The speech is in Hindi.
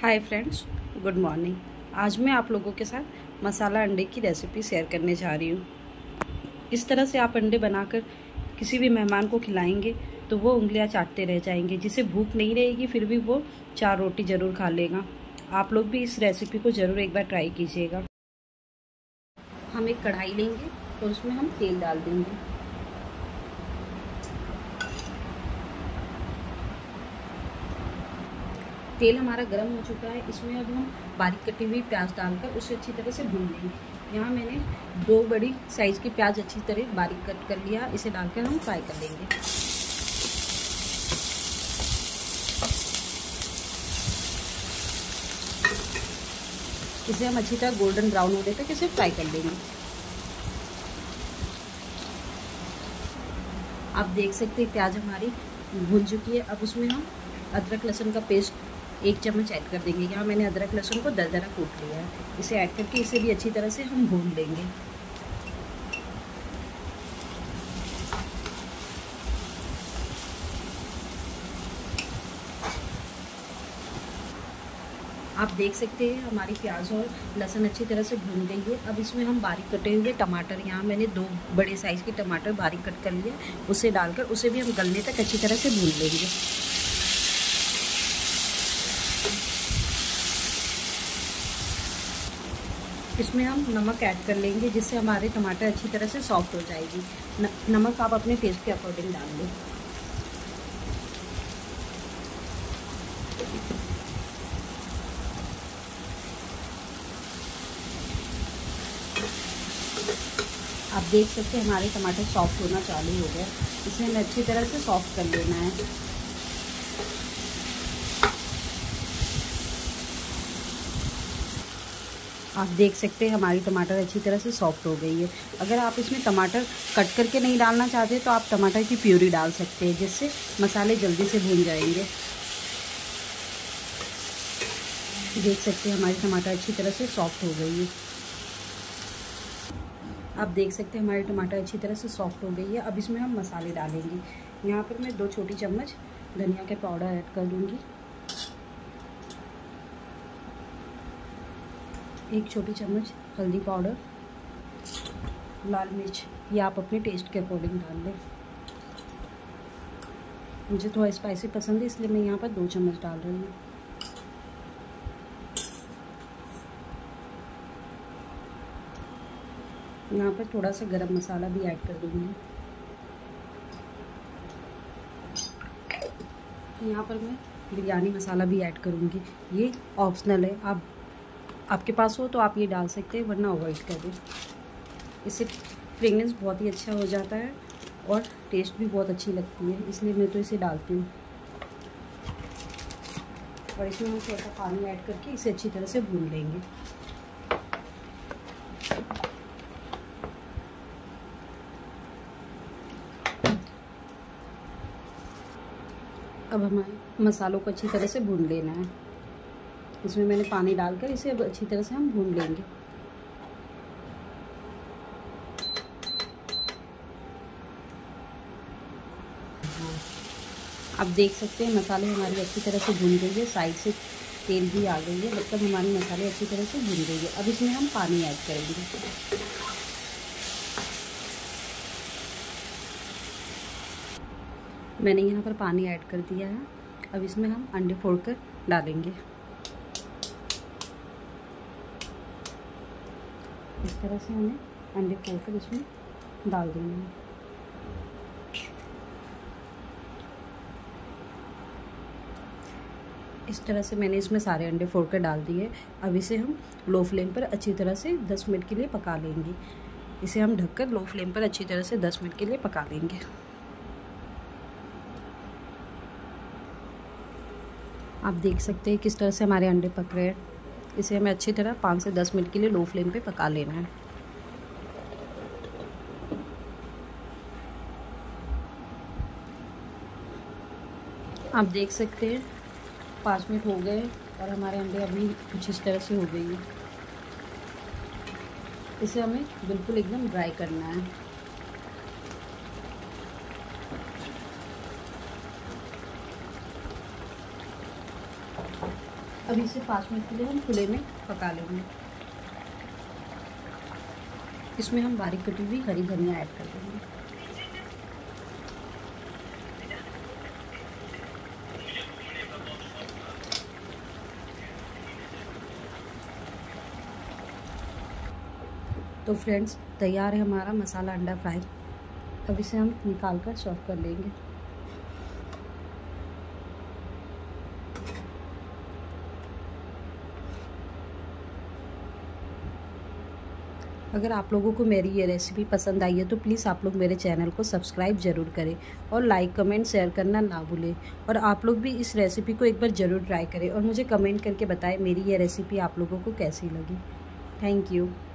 Hi friends, good morning. आज मैं आप लोगों के साथ मसाला अंडे की रेसिपी शेयर करने जा रही हूँ। इस तरह से आप अंडे बनाकर किसी भी मेहमान को खिलाएंगे तो वो उंगलियां चाटते रह जाएंगे। जिसे भूख नहीं रहेगी फिर भी वो 4 रोटी ज़रूर खा लेगा। आप लोग भी इस रेसिपी को ज़रूर एक बार ट्राई कीजिएगा। हम एक कढ़ाई लेंगे और उसमें हम तेल डाल देंगे। तेल हमारा गर्म हो चुका है। इसमें अब हम बारीक कटी हुई प्याज डालकर उसे अच्छी तरह से भून लेंगे। यहाँ मैंने 2 बड़ी साइज़ की प्याज अच्छी तरह बारीक कट कर लिया। इसे डालकर हम फ्राई कर लेंगे। इसे हम अच्छी तरह गोल्डन ब्राउन होने तक इसे फ्राई कर लेंगे। आप देख सकते हैं प्याज हमारी भून चुकी है। अब उसमें हम अदरक लहसुन का पेस्ट 1 चम्मच ऐड कर देंगे। यहाँ मैंने अदरक लहसुन को दरदरा कूट लिया है। इसे ऐड करके इसे भी अच्छी तरह से हम भून लेंगे। आप देख सकते हैं हमारी प्याज और लहसुन अच्छी तरह से भून गई है। अब इसमें हम बारीक कटे हुए टमाटर, यहाँ मैंने 2 बड़े साइज़ के टमाटर बारीक कट कर लिए, उसे डालकर उसे भी हम गलने तक अच्छी तरह से भून लेंगे। इसमें हम नमक ऐड कर लेंगे जिससे हमारे टमाटर अच्छी तरह से सॉफ्ट हो जाएगी। नमक आप अपने टेस्ट के अकॉर्डिंग डाल लें। आप देख सकते हैं हमारे टमाटर सॉफ्ट होना चालू हो गए। इसे हमें अच्छी तरह से सॉफ्ट कर लेना है। आप देख सकते हैं हमारी टमाटर अच्छी तरह से सॉफ्ट हो गई है। अगर आप इसमें टमाटर कट करके नहीं डालना चाहते तो आप टमाटर की प्यूरी डाल सकते हैं, जिससे मसाले जल्दी से भून जाएंगे। देख सकते हैं हमारी टमाटर अच्छी तरह से सॉफ्ट हो गई है। आप देख सकते हैं हमारी टमाटर अच्छी तरह से सॉफ्ट हो गई है। अब इसमें हम मसाले डालेंगे। यहाँ पर मैं 2 छोटी चम्मच धनिया के पाउडर ऐड कर दूँगी, 1 छोटी चम्मच हल्दी पाउडर, लाल मिर्च ये आप अपने टेस्ट के अकॉर्डिंग डाल दें। मुझे थोड़ा स्पाइसी पसंद है इसलिए मैं यहाँ पर 2 चम्मच डाल रही हूँ। यहाँ पर थोड़ा सा गरम मसाला भी ऐड कर दूँगी। यहाँ पर मैं बिरयानी मसाला भी ऐड करूँगी। ये ऑप्शनल है, आपके पास हो तो आप ये डाल सकते हैं, वरना अवॉइड कर दें। इससे फ्रेगनेंस बहुत ही अच्छा हो जाता है और टेस्ट भी बहुत अच्छी लगती है, इसलिए मैं तो इसे डालती हूँ। और इसमें हम थोड़ा सा पानी ऐड करके इसे अच्छी तरह से भून लेंगे। अब हमारे मसालों को अच्छी तरह से भून लेना है। इसमें मैंने पानी डालकर इसे अब अच्छी तरह से हम भून लेंगे। आप देख सकते हैं मसाले हमारी अच्छी तरह से भून गई है, साइड से तेल भी आ गई है, मतलब हमारी मसाले अच्छी तरह से भून गई है। अब इसमें हम पानी ऐड करेंगे। मैंने यहाँ पर पानी ऐड कर दिया है। अब इसमें हम अंडे फोड़कर डालेंगे। इस तरह से हमें अंडे फोड़कर इसमें डाल देंगे। इस तरह से मैंने इसमें सारे अंडे फोड़कर डाल दिए। अब इसे हम लो फ्लेम पर अच्छी तरह से 10 मिनट के लिए पका लेंगे। इसे हम ढककर लो फ्लेम पर अच्छी तरह से 10 मिनट के लिए पका लेंगे। आप देख सकते हैं किस तरह से हमारे अंडे पक रहे हैं। इसे हमें अच्छी तरह 5 से 10 मिनट के लिए लो फ्लेम पे पका लेना है। आप देख सकते हैं 5 मिनट हो गए और हमारे अंडे अभी कुछ इस तरह से हो गई है। इसे हमें बिल्कुल एकदम ड्राई करना है। अब इसे 5 मिनट के लिए हम खुले में पका लेंगे। इसमें हम बारीक कटी हुई हरी धनिया ऐड कर देंगे। तो फ्रेंड्स, तैयार है हमारा मसाला अंडा फ्राई। अब इसे हम निकाल कर सर्व कर लेंगे। अगर आप लोगों को मेरी ये रेसिपी पसंद आई है तो प्लीज़ आप लोग मेरे चैनल को सब्सक्राइब ज़रूर करें और लाइक कमेंट शेयर करना ना भूलें। और आप लोग भी इस रेसिपी को एक बार ज़रूर ट्राई करें और मुझे कमेंट करके बताएं मेरी ये रेसिपी आप लोगों को कैसी लगी। Thank you.